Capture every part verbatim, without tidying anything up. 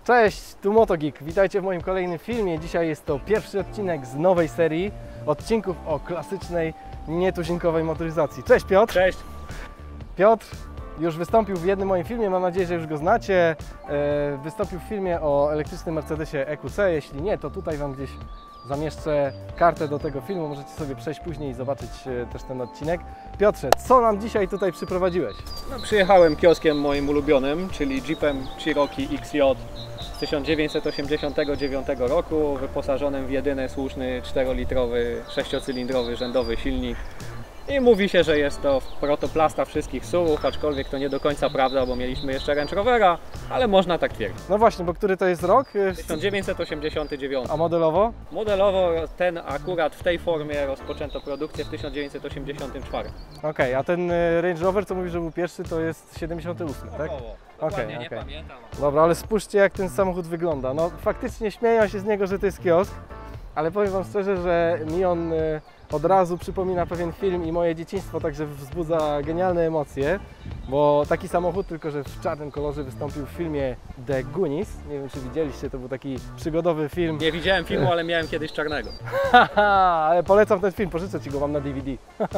Cześć, tu MotoGeek. Witajcie w moim kolejnym filmie. Dzisiaj jest to pierwszy odcinek z nowej serii odcinków o klasycznej, nietuzinkowej motoryzacji. Cześć Piotr! Cześć! Piotr już wystąpił w jednym moim filmie, mam nadzieję, że już go znacie. Wystąpił w filmie o elektrycznym Mercedesie E Q C. Jeśli nie, to tutaj Wam gdzieś zamieszczę kartę do tego filmu. Możecie sobie przejść później i zobaczyć też ten odcinek. Piotrze, co nam dzisiaj tutaj przyprowadziłeś? No, przyjechałem kioskiem moim ulubionym, czyli Jeepem Cherokee X J z tysiąc dziewięćset osiemdziesiątego dziewiątego roku, wyposażonym w jedyny słuszny czterolitrowy, sześciocylindrowy rzędowy silnik. I mówi się, że jest to protoplasta wszystkich S U V-ów, aczkolwiek to nie do końca prawda, bo mieliśmy jeszcze Range Rovera, ale można tak twierdzić. No właśnie, bo który to jest rok? tysiąc dziewięćset osiemdziesiąty dziewiąty. A modelowo? Modelowo ten akurat w tej formie rozpoczęto produkcję w tysiąc dziewięćset osiemdziesiątym czwartym. Okej, okay, a ten Range Rover, co mówi, że był pierwszy, to jest siedemdziesiąty ósmy, tak? Okej, okay, nie okay. pamiętam. Dobra, ale spójrzcie, jak ten samochód wygląda. No faktycznie śmieją się z niego, że to jest kiosk, ale powiem Wam szczerze, że mi on od razu przypomina pewien film i moje dzieciństwo, także wzbudza genialne emocje, bo taki samochód, tylko że w czarnym kolorze, wystąpił w filmie The Goonies. Nie wiem, czy widzieliście, to był taki przygodowy film. Nie widziałem filmu, ale miałem kiedyś czarnego. Ale polecam ten film, pożyczę Ci go, mam na D V D.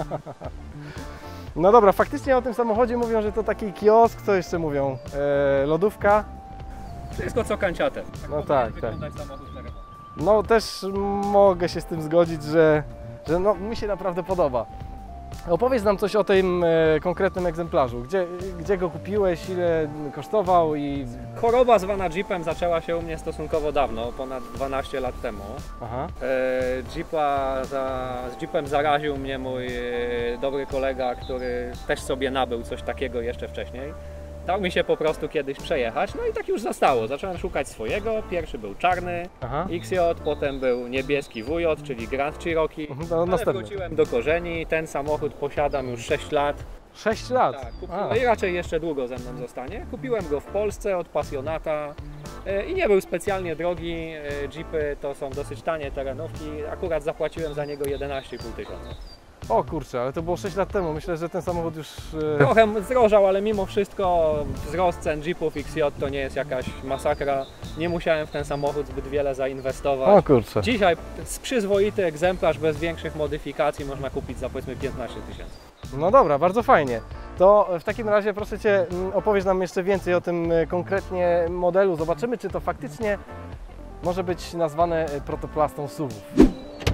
No dobra, faktycznie o tym samochodzie mówią, że to taki kiosk, co jeszcze mówią? Eee, lodówka? Wszystko co kanciate. No tak, tak. Samochód na remont. No też mogę się z tym zgodzić, że, że no, mi się naprawdę podoba. Opowiedz nam coś o tym e, konkretnym egzemplarzu. Gdzie, gdzie go kupiłeś, ile kosztował i... Choroba zwana Jeepem zaczęła się u mnie stosunkowo dawno, ponad dwanaście lat temu. Aha. E, Jeepa za, z Jeepem zaraził mnie mój e, dobry kolega, który też sobie nabył coś takiego jeszcze wcześniej. Dał mi się po prostu kiedyś przejechać, no i tak już zostało. Zacząłem szukać swojego. Pierwszy był czarny Aha. X J, potem był niebieski W J, czyli Grand Cherokee. No, ale następny. wróciłem do korzeni. Ten samochód posiadam już sześć lat. sześć lat? Tak, kupiłem, i raczej jeszcze długo ze mną zostanie. Kupiłem go w Polsce od pasjonata e, i nie był specjalnie drogi. E, Jeepy to są dosyć tanie terenówki. Akurat zapłaciłem za niego jedenaście i pół tysiąca. O kurczę, ale to było sześć lat temu. Myślę, że ten samochód już... E... Trochę zdrożał, ale mimo wszystko wzrost cen Jeepów X J to nie jest jakaś masakra. Nie musiałem w ten samochód zbyt wiele zainwestować. O kurczę. Dzisiaj przyzwoity egzemplarz bez większych modyfikacji można kupić za powiedzmy piętnaście tysięcy. No dobra, bardzo fajnie. To w takim razie proszę Cię, opowiedz nam jeszcze więcej o tym konkretnie modelu. Zobaczymy, czy to faktycznie może być nazwane protoplastą S U V-ów.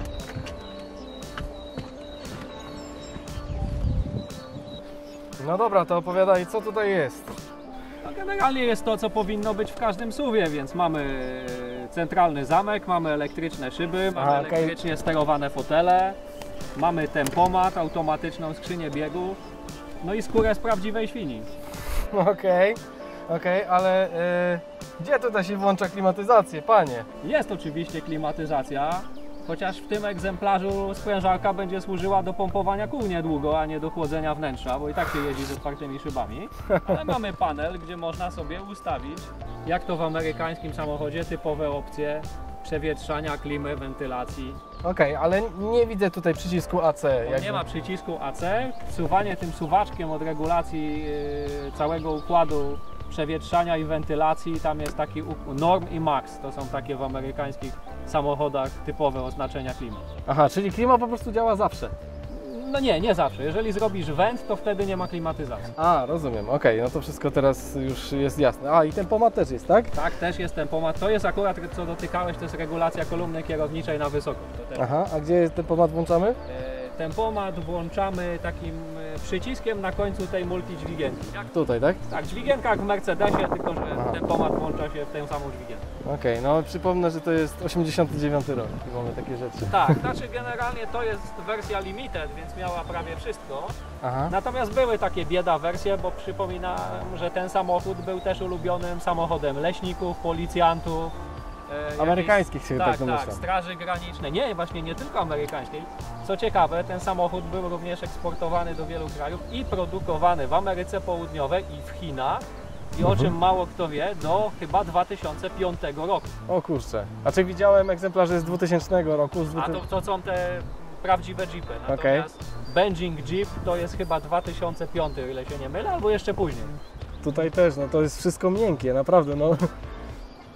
No dobra, to opowiadaj, co tutaj jest. No generalnie jest to, co powinno być w każdym S U V-ie, więc mamy centralny zamek, mamy elektryczne szyby, mamy Aha, okay. elektrycznie sterowane fotele, mamy tempomat, automatyczną skrzynię biegów, no i skórę z prawdziwej świni. Okej, okay, okej, okay, ale yy, gdzie tutaj się włącza klimatyzację, panie? Jest oczywiście klimatyzacja, chociaż w tym egzemplarzu sprężarka będzie służyła do pompowania kół niedługo, a nie do chłodzenia wnętrza, bo i tak się jeździ z otwartymi szybami. Ale mamy panel, gdzie można sobie ustawić, jak to w amerykańskim samochodzie, typowe opcje przewietrzania, klimy, wentylacji. Okej, okay, ale nie widzę tutaj przycisku A C. Jakby. Nie ma przycisku A C. Wsuwanie tym suwaczkiem od regulacji yy, całego układu przewietrzania i wentylacji, tam jest taki norm i max, to są takie w amerykańskich samochodach typowe oznaczenia klimy. Aha, czyli klima po prostu działa zawsze? No nie, nie zawsze. Jeżeli zrobisz węd, to wtedy nie ma klimatyzacji. A, rozumiem, okej, okay, no to wszystko teraz już jest jasne. A, i tempomat też jest, tak? Tak, też jest tempomat. To jest akurat, co dotykałeś, to jest regulacja kolumny kierowniczej na wysokość. Aha, a gdzie tempomat włączamy? Tempomat włączamy takim przyciskiem na końcu tej multidźwigienki. Jak tutaj, tak? Tak, dźwigienka jak w Mercedesie, tylko że Aha. tempomat włącza się w tę samą dźwigienkę. Okej, okay, no przypomnę, że to jest osiemdziesiąty dziewiąty rok i mamy takie rzeczy. Tak, znaczy generalnie to jest wersja limited, więc miała prawie wszystko. Aha. Natomiast były takie bieda wersje, bo przypominam, że ten samochód był też ulubionym samochodem leśników, policjantów. E, amerykańskich się tak, tak domyślam. Tak, straży granicznej. Nie, właśnie nie tylko amerykańskiej. Co ciekawe, ten samochód był również eksportowany do wielu krajów i produkowany w Ameryce Południowej i w Chinach. I o czym mało kto wie, do chyba dwa tysiące piątego roku. O kurczę. A czy widziałem egzemplarze z dwutysięcznego roku? Z A to, to są te prawdziwe Jeepy. Natomiast okay. Benching Jeep to jest chyba dwa tysiące piąty, o ile się nie mylę, albo jeszcze później. Tutaj też, no to jest wszystko miękkie, naprawdę, no.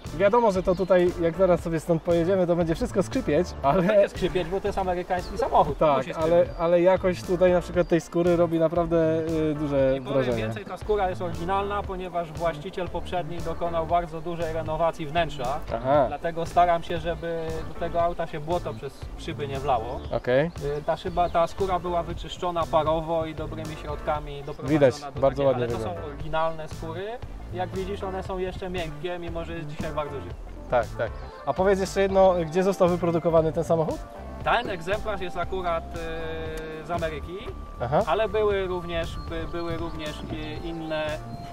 Wiadomo, że to tutaj, jak zaraz sobie stąd pojedziemy, to będzie wszystko skrzypieć, ale... Będzie skrzypieć, bo to jest amerykański samochód. Tak, ale, ale jakość tutaj na przykład tej skóry robi naprawdę y, duże I powiem wrażenie. więcej, ta skóra jest oryginalna, ponieważ właściciel poprzedni dokonał bardzo dużej renowacji wnętrza. Aha, Dlatego staram się, żeby do tego auta się błoto przez szyby nie wlało. okej. Y, Ta szyba, ta skóra była wyczyszczona parowo i dobrymi środkami doprowadzona Widać, do bardzo takiej, ładnie ale to wygląda. są oryginalne skóry. Jak widzisz, one są jeszcze miękkie, mimo że jest dzisiaj bardzo zimno. Tak, tak. A powiedz jeszcze jedno, gdzie został wyprodukowany ten samochód? Ten egzemplarz jest akurat y, z Ameryki, Aha, ale były również, by, były również i inne,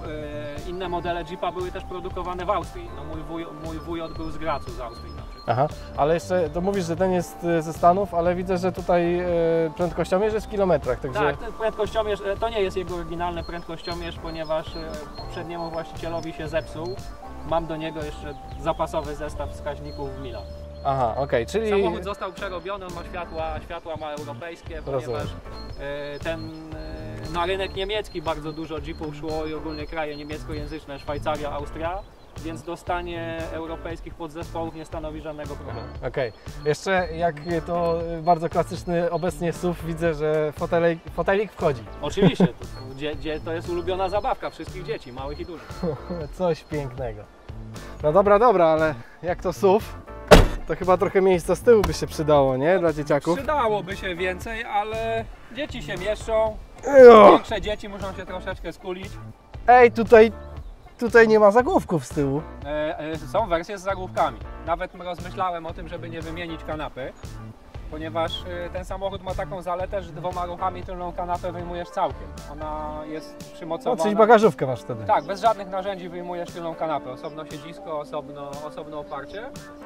y, inne modele Jeepa były też produkowane w Austrii. No, mój, wuj, mój wujot był z Gracu, z Austrii na przykład. aha. Ale jeszcze, to mówisz, że ten jest y, ze Stanów, ale widzę, że tutaj y, prędkościomierz jest w kilometrach, także... Tak, ten prędkościomierz, e, to nie jest jego oryginalny prędkościomierz, ponieważ e, poprzedniemu właścicielowi się zepsuł. Mam do niego jeszcze zapasowy zestaw wskaźników w milach. Aha, okej, czyli... Samochód został przerobiony, on ma światła, światła ma europejskie, ponieważ Rozumiem. e, ten, e, na rynek niemiecki bardzo dużo Jeepów szło i ogólnie kraje niemieckojęzyczne, Szwajcaria, Austria, więc dostanie europejskich podzespołów nie stanowi żadnego problemu. Okej. Jeszcze jak to bardzo klasyczny obecnie S U V, widzę, że fotelik, fotelik wchodzi. Oczywiście, to, gdzie, gdzie to jest ulubiona zabawka wszystkich dzieci, małych i dużych. Coś pięknego. No dobra, dobra, ale jak to S U V, to chyba trochę miejsca z tyłu by się przydało, nie? Dla dzieciaków. Przydałoby się więcej, ale dzieci się mieszczą, Jo! większe dzieci muszą się troszeczkę skulić. Ej, tutaj, tutaj nie ma zagłówków z tyłu. E, e, są wersje z zagłówkami. Nawet rozmyślałem o tym, żeby nie wymienić kanapy, ponieważ e, ten samochód ma taką zaletę, że dwoma ruchami tylną kanapę wyjmujesz całkiem. Ona jest No, przymocowana. czyli bagażówkę masz wtedy. Tak, bez żadnych narzędzi wyjmujesz tylną kanapę. Osobno siedzisko, osobno, osobno oparcie.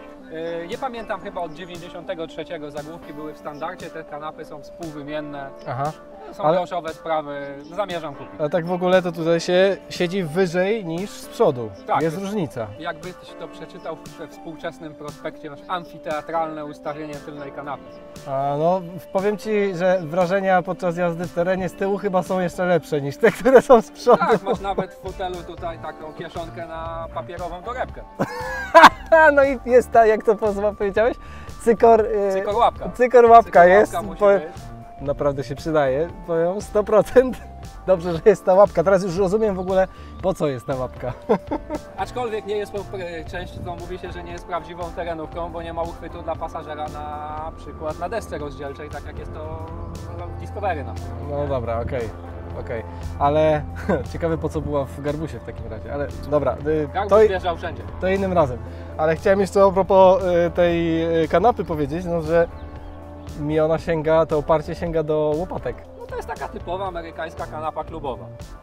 E, Nie pamiętam, chyba od dziewięćdziesiątego trzeciego zagłówki były w standardzie, te kanapy są współwymienne. Aha. Są Ale- groszowe sprawy, zamierzam kupić. A tak w ogóle to tutaj się siedzi wyżej niż z przodu. Tak, jest jest- różnica. Jakbyś to przeczytał we współczesnym prospekcie, masz amfiteatralne ustawienie tylnej kanapy. A no, powiem Ci, że wrażenia podczas jazdy w terenie z tyłu chyba są jeszcze lepsze niż te, które są z przodu. Tak, masz nawet w fotelu tutaj taką kieszonkę na papierową torebkę. No i jest ta, jak to pozwa powiedziałeś? Cykor... y, Cykor łapka. Cykor łapka Cykor jest. łapka musi Powiem- być. Naprawdę się przydaje, powiem sto procent. Dobrze, że jest ta łapka. Teraz już rozumiem w ogóle, po co jest ta łapka. Aczkolwiek nie jest, po- często mówi się, że nie jest prawdziwą terenówką, bo nie ma uchwytu dla pasażera na przykład na desce rozdzielczej, tak jak jest to w Discovery na przykład. No dobra, okej, okej. Ale ciekawe, po co była w garbusie w takim razie. Ale dobra, y, Garbus to, wjeżdżał wszędzie. to innym razem. Ale chciałem jeszcze a propos y, tej y, kanapy powiedzieć, no że mi ona sięga, to oparcie sięga do łopatek. No to jest taka typowa amerykańska kanapa klubowa.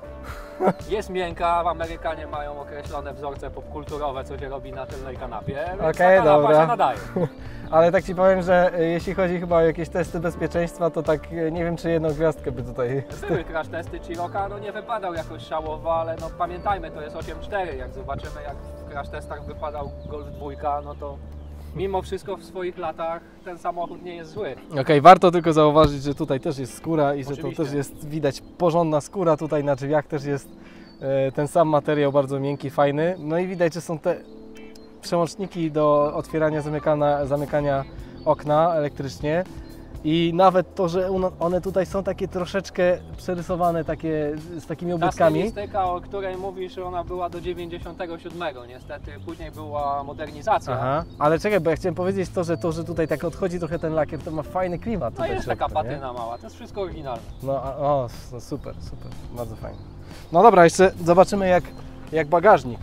Jest miękka, Amerykanie mają określone wzorce popkulturowe, co się robi na tylnej kanapie, więc Okej, ta kanapa dobra. się nadaje. Ale tak Ci powiem, że y, jeśli chodzi chyba o jakieś testy bezpieczeństwa, to tak y, nie wiem, czy jedną gwiazdkę by tutaj... Były crash testy Chiroka, no nie wypadał jakoś szałowo, ale no pamiętajmy, to jest osiem cztery, jak zobaczymy jak w crash testach wypadał Golf dwa, no to mimo wszystko w swoich latach ten samochód nie jest zły. Okej, warto tylko zauważyć, że tutaj też jest skóra i że to Oczywiście. też jest widać porządna skóra. Tutaj na drzwiach też jest e, ten sam materiał bardzo miękki, fajny. No i widać, że są te przełączniki do otwierania, zamykania, zamykania okna elektrycznie. I nawet to, że one- one tutaj są takie troszeczkę przerysowane, takie z takimi Ta obudkami. stylistyka, o której mówisz, ona była do dziewięćdziesiątego siódmego, niestety później była modernizacja. Aha, ale czekaj, bo ja chciałem powiedzieć to, że to, że tutaj tak odchodzi trochę ten lakier, to ma fajny klimat. No tutaj jest w taka środku, nie? patyna mała, to jest wszystko oryginalne. No, a- o, no super, super, bardzo fajnie. No dobra, jeszcze zobaczymy jak, jak bagażnik.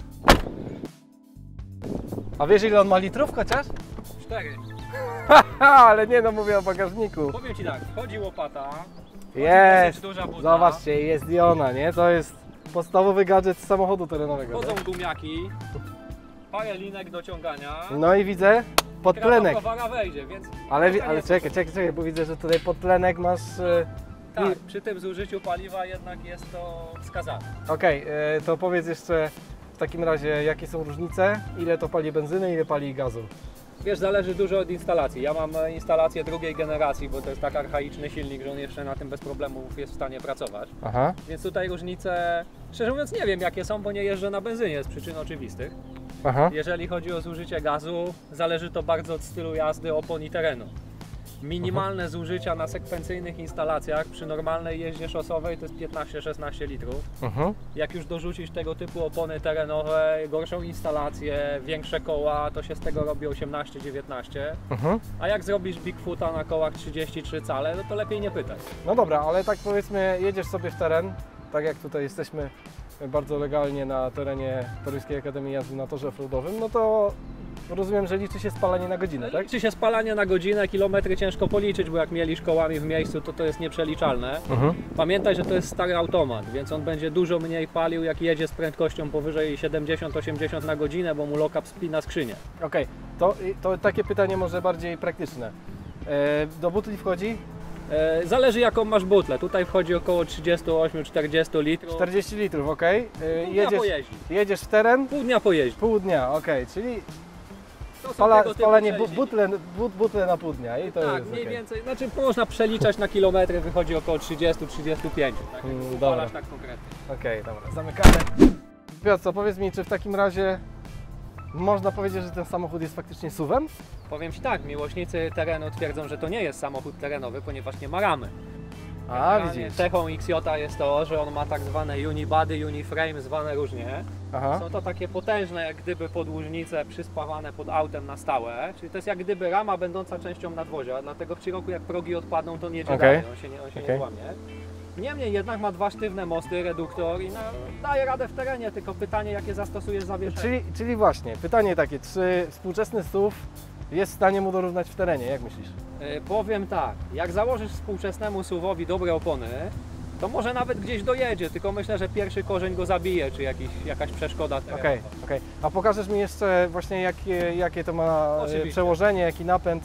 A wiesz, ile on ma litrów chociaż? Cztery. Haha, ale nie, no mówię o bagażniku. Powiem Ci tak, wchodzi łopata, Jest! dosyć duża buta, Zobaczcie, jest i ona, nie? To jest podstawowy gadżet z samochodu terenowego. wchodzą Tak? gumiaki, parę linek do ciągania. No i widzę podtlenek. Towara wejdzie, więc Ale, wi- to ale jest- czekaj, czekaj, czekaj, bo widzę, że tutaj podtlenek masz... e, tak, przy tym zużyciu paliwa jednak jest to wskazane. Okej, e, to powiedz jeszcze w takim razie, jakie są różnice, ile to pali benzyny, ile pali gazu. Wiesz, zależy dużo od instalacji. Ja mam e, instalację drugiej generacji, bo to jest tak archaiczny silnik, że on jeszcze na tym bez problemów jest w stanie pracować. Aha. Więc tutaj różnice, szczerze mówiąc nie wiem jakie są, bo nie jeżdżę na benzynie z przyczyn oczywistych. Aha. Jeżeli chodzi o zużycie gazu, zależy to bardzo od stylu jazdy, opon i terenu. Minimalne Aha. zużycia na sekwencyjnych instalacjach przy normalnej jeździe szosowej to jest piętnaście szesnaście litrów. Aha. Jak już dorzucić tego typu opony terenowe, gorszą instalację, większe koła, to się z tego robi osiemnaście dziewiętnaście. Aha. A jak zrobisz Bigfoota na kołach trzydzieści trzy cale, no to lepiej nie pytać. No dobra, ale tak powiedzmy, jedziesz sobie w teren, tak jak tutaj jesteśmy bardzo legalnie na terenie Toruńskiej Akademii Jazdy na torze offroadowym, no to rozumiem, że liczy się spalanie na godzinę, tak? Liczy się spalanie na godzinę, kilometry ciężko policzyć, bo jak mielisz kołami w miejscu, to to jest nieprzeliczalne. Uh-huh. Pamiętaj, że to jest stary automat, więc on będzie dużo mniej palił, jak jedzie z prędkością powyżej siedemdziesiąt osiemdziesiąt na godzinę, bo mu lock-up spina skrzynię. Okej, okay. to, to takie pytanie może bardziej praktyczne. E, do butli wchodzi? E, zależy jaką masz butlę. Tutaj wchodzi około trzydzieści osiem czterdzieści litrów. czterdzieści litrów, ok. E, pół jedziesz, dnia pojeździć. Jedziesz w teren? Pół dnia pojeździć. Pół dnia, ok, czyli Spala, spalanie bu, butle, but, butle na pół dnia i to tak, jest mniej okay. więcej, znaczy można przeliczać na kilometry, wychodzi około trzydzieści trzydzieści pięć, tak, mm, dobra. tak konkretnie. Okej, okay, dobra, zamykamy. Piotr, powiedz mi, czy w takim razie można powiedzieć, że ten samochód jest faktycznie suwem? Powiem Ci tak, miłośnicy terenu twierdzą, że to nie jest samochód terenowy, ponieważ nie ma ramy. A, widzisz. Cechą X J jest to, że on ma tak zwane unibody, uniframe, zwane różnie. Aha. Są to takie potężne, jak gdyby podłużnice przyspawane pod autem na stałe, czyli to jest jak gdyby rama będąca częścią nadwozia, dlatego w Ciroku jak progi odpadną, to nie jedzie okay. dalej, on się, nie, on się okay. nie łamie. Niemniej jednak ma dwa sztywne mosty, reduktor i no, daje radę w terenie, tylko pytanie jakie zastosujesz zawieszenie. Czyli, czyli właśnie, pytanie takie, czy współczesny S U V jest w stanie mu dorównać w terenie, jak myślisz? Yy, powiem tak, jak założysz współczesnemu S U V-owi dobre opony, to może nawet gdzieś dojedzie, tylko myślę, że pierwszy korzeń go zabije, czy jakiś, jakaś przeszkoda terenowa. Okej, okay, okay. A pokażesz mi jeszcze właśnie jakie, jakie to ma Oczywiście. przełożenie, jaki napęd?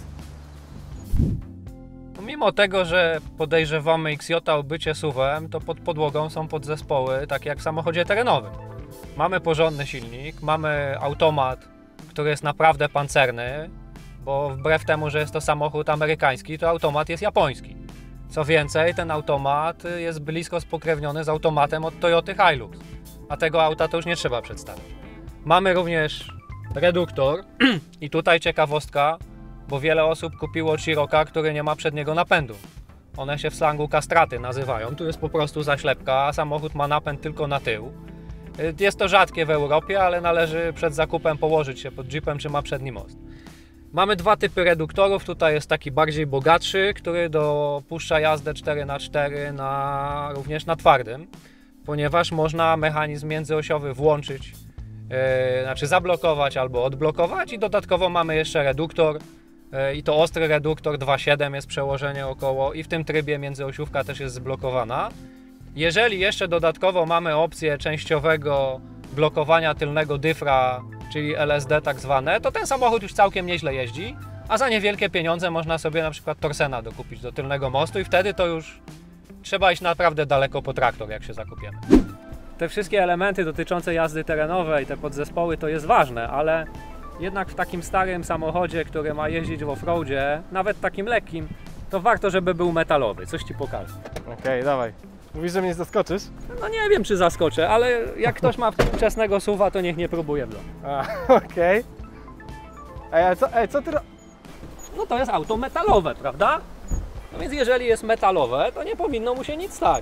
Mimo tego, że podejrzewamy X J o bycie S U V-em, to pod podłogą są podzespoły, takie jak w samochodzie terenowym. Mamy porządny silnik, mamy automat, który jest naprawdę pancerny, bo wbrew temu, że jest to samochód amerykański, to automat jest japoński. Co więcej, ten automat jest blisko spokrewniony z automatem od Toyoty Hilux, a tego auta to już nie trzeba przedstawić. Mamy również reduktor i tutaj ciekawostka, bo wiele osób kupiło Chiroka, który nie ma przedniego napędu. One się w slangu kastraty nazywają, tu jest po prostu zaślepka, a samochód ma napęd tylko na tył. Jest to rzadkie w Europie, ale należy przed zakupem położyć się pod Jeepem, czy ma przedni most. Mamy dwa typy reduktorów, tutaj jest taki bardziej bogatszy, który dopuszcza jazdę cztery na cztery na, również na twardym, ponieważ można mechanizm międzyosiowy włączyć, yy, znaczy zablokować albo odblokować i dodatkowo mamy jeszcze reduktor yy, i to ostry reduktor dwa przecinek siedem jest przełożenie około i w tym trybie międzyosiówka też jest zblokowana. Jeżeli jeszcze dodatkowo mamy opcję częściowego blokowania tylnego dyfra, czyli L S D tak zwane, to ten samochód już całkiem nieźle jeździ, a za niewielkie pieniądze można sobie na przykład Torsena dokupić do tylnego mostu i wtedy to już trzeba iść naprawdę daleko po traktor, jak się zakupiemy. Te wszystkie elementy dotyczące jazdy terenowej, te podzespoły, to jest ważne, ale jednak w takim starym samochodzie, który ma jeździć w offroadzie, nawet takim lekkim, to warto, żeby był metalowy. Coś Ci pokażę. Okej, okay, dawaj. Mówisz, że mnie zaskoczysz? No nie wiem, czy zaskoczę, ale jak ktoś ma współczesnego S U V-a, to niech nie próbuje w domu. Okej. Okay. Ej, co, ej, co ty... No to jest auto metalowe, prawda? No więc jeżeli jest metalowe, to nie powinno mu się nic stać.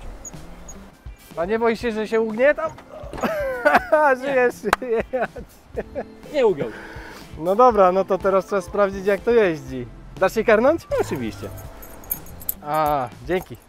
A nie boisz się, że się ugnie tam? Żyjesz, żyjesz. Nie ugiął się. No dobra, no to teraz trzeba sprawdzić, jak to jeździ. Dasz się karnąć? Oczywiście. A, dzięki.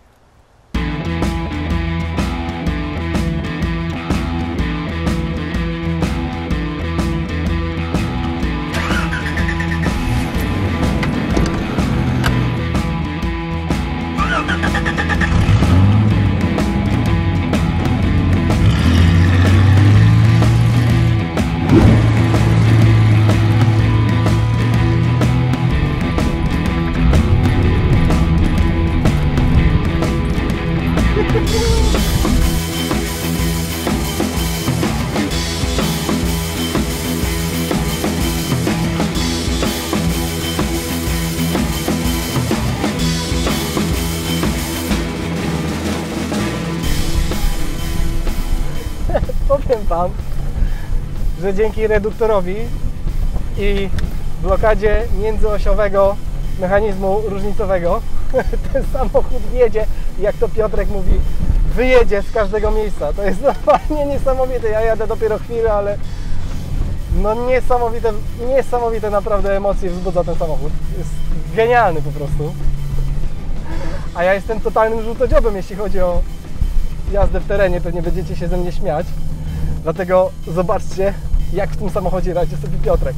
Powiem Wam, że dzięki reduktorowi i blokadzie międzyosiowego mechanizmu różnicowego ten samochód jedzie, jak to Piotrek mówi, wyjedzie z każdego miejsca. To jest normalnie niesamowite. Ja jadę dopiero chwilę, ale no niesamowite, niesamowite naprawdę emocje wzbudza ten samochód. Jest genialny po prostu. A ja jestem totalnym żółtodziobem, jeśli chodzi o jazdę w terenie. Pewnie będziecie się ze mnie śmiać. Dlatego zobaczcie, jak w tym samochodzie radzi sobie Piotrek.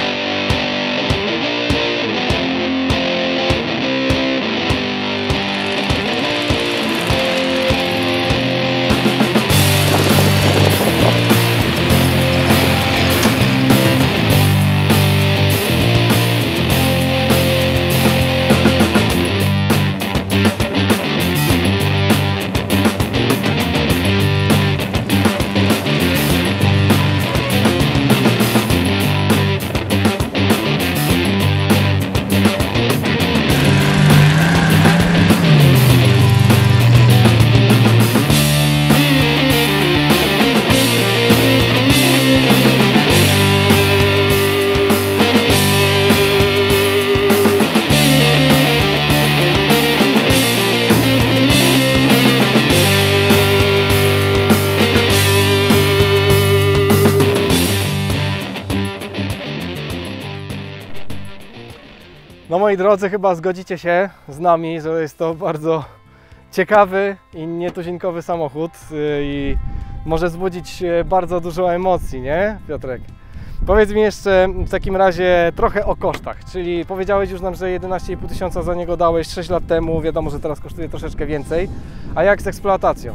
No moi drodzy, chyba zgodzicie się z nami, że jest to bardzo ciekawy i nietuzinkowy samochód i może wzbudzić bardzo dużo emocji, nie, Piotrek? Powiedz mi jeszcze w takim razie trochę o kosztach, czyli powiedziałeś już nam, że jedenaście i pół tysiąca za niego dałeś sześć lat temu, wiadomo, że teraz kosztuje troszeczkę więcej, a jak z eksploatacją?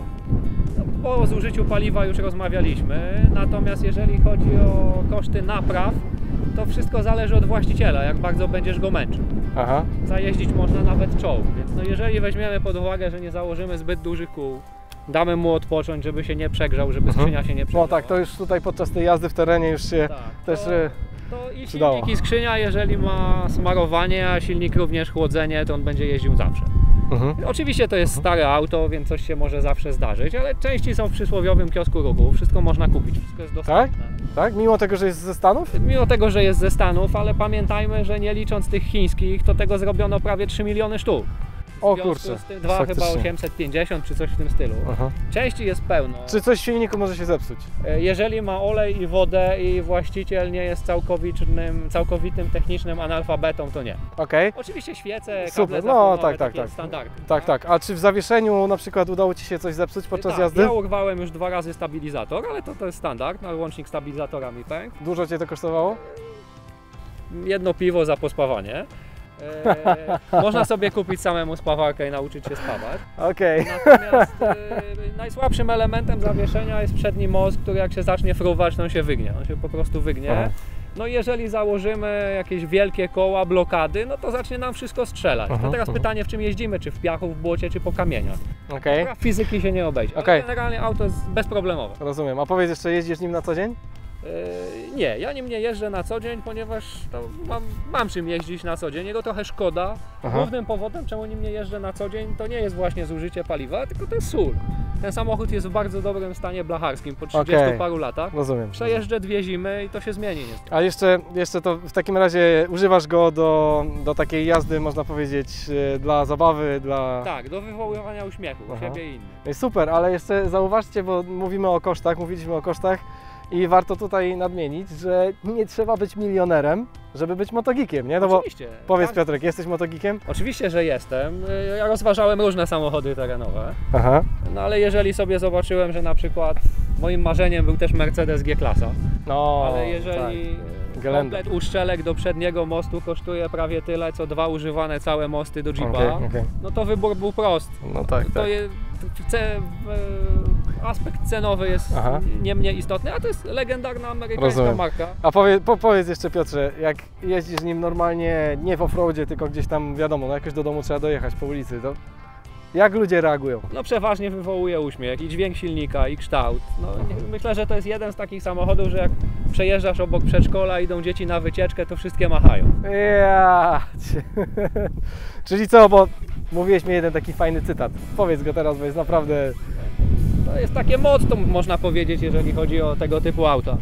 O zużyciu paliwa już rozmawialiśmy, natomiast jeżeli chodzi o koszty napraw, to wszystko zależy od właściciela, jak bardzo będziesz go męczył. Aha. Zajeździć można nawet czołg, więc no jeżeli weźmiemy pod uwagę, że nie założymy zbyt dużych kół, damy mu odpocząć, żeby się nie przegrzał, żeby Mhm. skrzynia się nie przegrzała. No tak, to już tutaj podczas tej jazdy w terenie już się tak, też to, e, to i przydało. silnik i skrzynia, jeżeli ma smarowanie, a silnik również chłodzenie, to on będzie jeździł zawsze. Mhm. Oczywiście to jest stare auto, więc coś się może zawsze zdarzyć, ale części są w przysłowiowym kiosku ruchu, wszystko można kupić, wszystko jest dostępne. Tak? Mimo tego, że jest ze Stanów? Mimo tego, że jest ze Stanów, ale pamiętajmy, że nie licząc tych chińskich, to tego zrobiono prawie trzy miliony sztuk. W O związku kurczę, z tym dwa chyba faktycznie. osiemset pięćdziesiąt czy coś w tym stylu. Aha. Części jest pełno. Czy coś w silniku może się zepsuć? Jeżeli ma olej i wodę i właściciel nie jest całkowitym, całkowitym technicznym analfabetą, to nie. Okej. Oczywiście świece, Super, kable no, zapłonowe, tak, tak, takie tak. standardy. Tak, tak. A czy w zawieszeniu na przykład udało Ci się coś zepsuć podczas tak, jazdy? Ja urwałem już dwa razy stabilizator, ale to, to jest standard, no, łącznik stabilizatora mi pękł. Dużo Cię to kosztowało? Jedno piwo za pospawanie. E, można sobie kupić samemu spawarkę i nauczyć się spawać. Okej. Natomiast e, najsłabszym elementem zawieszenia jest przedni most, który jak się zacznie fruwać, to on się wygnie. On się po prostu wygnie. Aha. No i jeżeli założymy jakieś wielkie koła, blokady, no to zacznie nam wszystko strzelać. Aha, To teraz aha. pytanie, w czym jeździmy, czy w piachu, w błocie, czy po kamieniach. Okej. Praw fizyki się nie obejdzie. Ale Okej. generalnie auto jest bezproblemowe. Rozumiem. A powiedz jeszcze, jeździsz nim na co dzień? Yy, nie, ja nim nie jeżdżę na co dzień, ponieważ to mam, mam czym jeździć na co dzień. Jego trochę szkoda. Aha. Głównym powodem, czemu nim nie jeżdżę na co dzień, to nie jest właśnie zużycie paliwa, tylko to jest sól. Ten samochód jest w bardzo dobrym stanie blacharskim po trzydziestu Okej. paru latach. Rozumiem. Przejeżdżę dwie zimy i to się zmieni niestety. A jeszcze, jeszcze to w takim razie używasz go do, do takiej jazdy, można powiedzieć, e, dla zabawy, dla... Tak, do wywoływania uśmiechu u Aha. siebie i innych. No i super, ale jeszcze zauważcie, bo mówimy o kosztach, mówiliśmy o kosztach i warto tutaj nadmienić, że nie trzeba być milionerem, żeby być motogeekiem, nie? No bo Oczywiście. powiedz tak, Piotrek, jesteś motogeekiem? Oczywiście, że jestem. Yy, Ja rozważałem różne samochody terenowe. Aha. No ale jeżeli sobie zobaczyłem, że na przykład moim marzeniem był też Mercedes G-klasa, No, ale jeżeli tak. Gelenda. komplet uszczelek do przedniego mostu kosztuje prawie tyle, co dwa używane całe mosty do Jeepa, Okej, okej. no to wybór był prosty. No tak, To tak. jest, ce, e, aspekt cenowy jest Aha. nie mniej istotny, a to jest legendarna amerykańska Rozumiem. marka. A powie, po, powiedz jeszcze Piotrze, jak jeździsz nim normalnie, nie w offroadzie, tylko gdzieś tam, wiadomo, no jakoś do domu trzeba dojechać po ulicy, to jak ludzie reagują? No przeważnie wywołuje uśmiech i dźwięk silnika i kształt. No, nie- myślę, że to jest jeden z takich samochodów, że jak przejeżdżasz obok przedszkola, idą dzieci na wycieczkę, to wszystkie machają. Ja. cię. Czyli co, bo mówiłeś mi jeden taki fajny cytat. Powiedz go teraz, bo jest naprawdę... To jest takie motto, można powiedzieć, jeżeli chodzi o tego typu auta.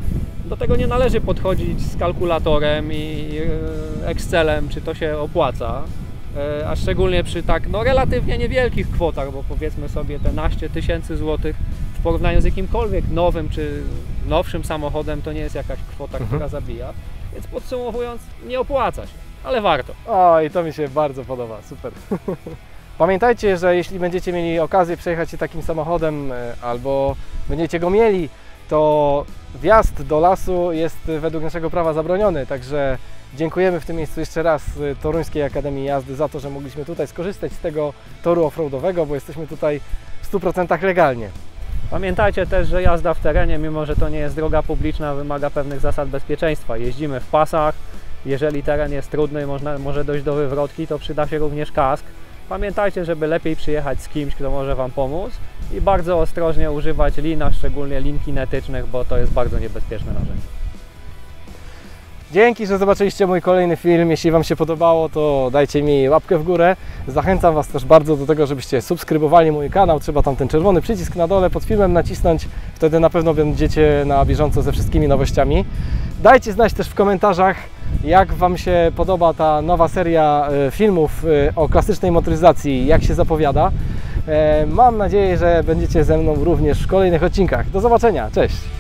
Do tego nie należy podchodzić z kalkulatorem i Excelem, czy to się opłaca, a szczególnie przy tak no, relatywnie niewielkich kwotach, bo powiedzmy sobie te naście tysięcy złotych w porównaniu z jakimkolwiek nowym czy nowszym samochodem to nie jest jakaś kwota, mhm. która zabija. Więc podsumowując, nie opłaca się, ale warto. O, i to mi się bardzo podoba, super. Pamiętajcie, że jeśli będziecie mieli okazję przejechać się takim samochodem albo będziecie go mieli, to wjazd do lasu jest według naszego prawa zabroniony, także dziękujemy w tym miejscu jeszcze raz Toruńskiej Akademii Jazdy za to, że mogliśmy tutaj skorzystać z tego toru offroadowego, bo jesteśmy tutaj w stu procentach legalnie. Pamiętajcie też, że jazda w terenie, mimo że to nie jest droga publiczna, wymaga pewnych zasad bezpieczeństwa. Jeździmy w pasach, jeżeli teren jest trudny i można, może dojść do wywrotki, to przyda się również kask. Pamiętajcie, żeby lepiej przyjechać z kimś, kto może Wam pomóc i bardzo ostrożnie używać lin, a szczególnie lin kinetycznych, bo to jest bardzo niebezpieczne narzędzie. Dzięki, że zobaczyliście mój kolejny film. Jeśli Wam się podobało, to dajcie mi łapkę w górę. Zachęcam Was też bardzo do tego, żebyście subskrybowali mój kanał. Trzeba tam ten czerwony przycisk na dole pod filmem nacisnąć. Wtedy na pewno będziecie na bieżąco ze wszystkimi nowościami. Dajcie znać też w komentarzach, jak Wam się podoba ta nowa seria filmów o klasycznej motoryzacji, jak się zapowiada. Mam nadzieję, że będziecie ze mną również w kolejnych odcinkach. Do zobaczenia, cześć!